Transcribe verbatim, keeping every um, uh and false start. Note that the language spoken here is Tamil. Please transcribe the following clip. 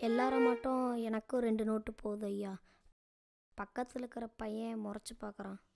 எல்லாரும் மட்டும் எனக்கும் ரெண்டு நோட்டு போதும் ஐயா. பக்கத்தில் இருக்கிற பையன் முறைச்சி பார்க்குறான்.